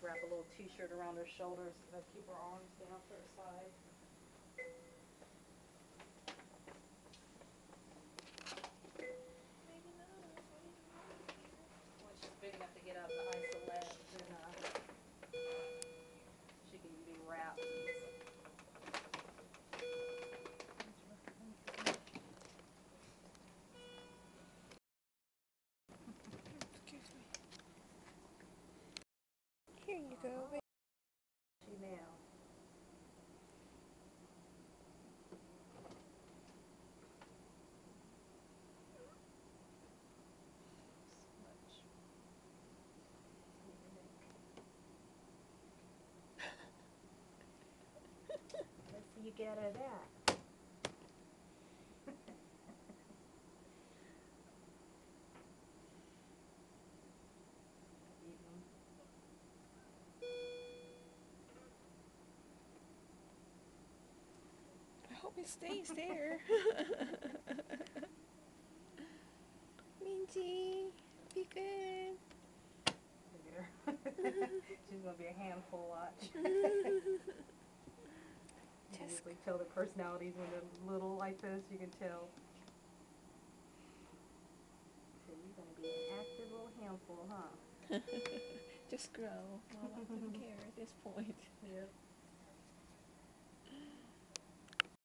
wrap a little t-shirt around her shoulders so that keep her arms down to her side. When she's big enough to get out of the isolette, then she can be wrapped. Excuse me. Here you go. She now. Let's see you get out of that. I hope it stays there. Minji, be good. Look at her. She's gonna be a handful, watch. You Just usually tell the personalities when they're little like this, you can tell. So you're gonna be an active little handful, huh? just grow. Mama, I don't care at this point. Yep.